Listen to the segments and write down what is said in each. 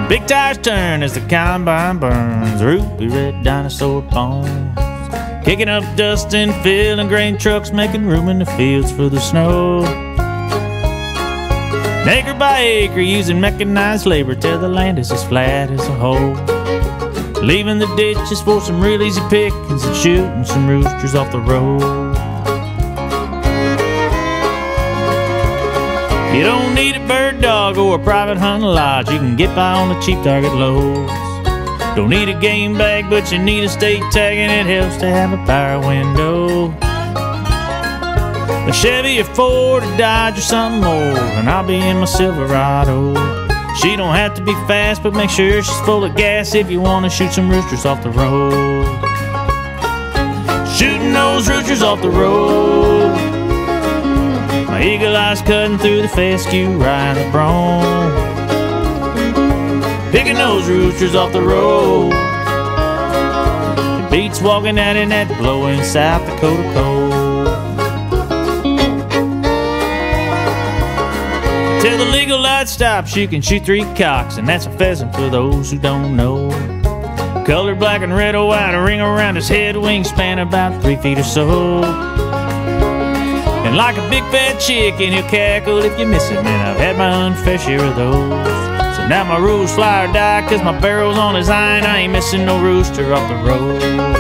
Big tires turn as the combine burns ruby red dinosaur bones. Kicking up dust and filling grain trucks, making room in the fields for the snow. Acre by acre, using mechanized labor till the land is as flat as a hole. Leaving the ditches for some real easy pickings and shooting some roosters off the road. You don't need a bird dog or a private hunting lodge. You can get by on the cheap target loads. Don't need a game bag, but you need a state tag, and it helps to have a power window. A Chevy, a Ford, a Dodge, or something more, and I'll be in my Silverado. She don't have to be fast, but make sure she's full of gas if you want to shoot some roosters off the road. Shooting those roosters off the road. My eagle eyes cutting through the fescue, riding the brome. Picking those roosters off the road. It beats walking out in that blowing South Dakota cold. Till the legal light stops, you can shoot 3 cocks, and that's a pheasant for those who don't know. Colored black and red or white, a ring around his head, wingspan about 3 feet or so. And like a big fat chicken, he'll cackle if you miss it, man. I've had my unfair share of those. So now my rules fly or die, 'cause my barrel's on his eye, and I ain't missing no rooster off the road.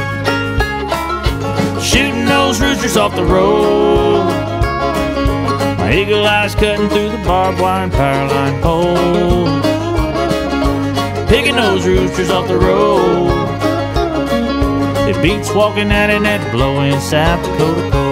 Shooting those roosters off the road. My eagle eyes cutting through the barbed wire and power line poles. Picking those roosters off the road. It beats walking out in that blowing South Dakota cold.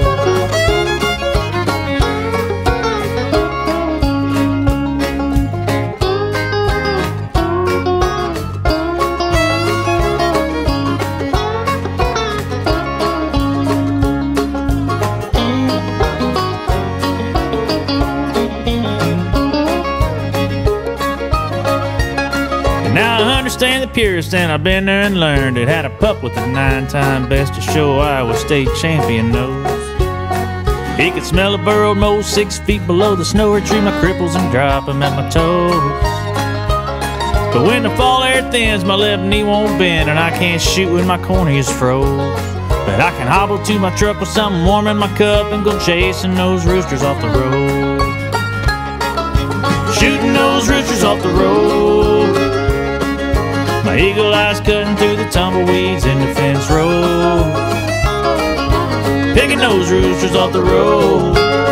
Now I understand the purist, and I've been there and learned it. Had a pup with a 9-time best to show Iowa State champion nose. He could smell a burrowed mole 6 feet below the snow, retrieve my cripples and drop them at my toes. But when the fall air thins, my left knee won't bend, and I can't shoot when my cornea's froze. But I can hobble to my truck with something warm in my cup and go chasing those roosters off the road. Shooting those roosters off the road. My eagle eyes cutting through the tumbleweeds in the fence row. Picking those roosters off the road.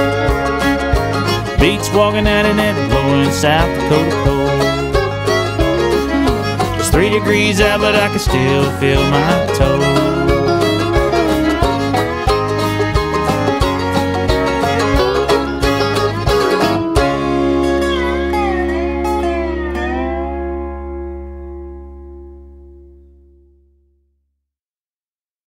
Beats walking out in that blowing South Dakota cold. It's 3 degrees out, but I can still feel my toes.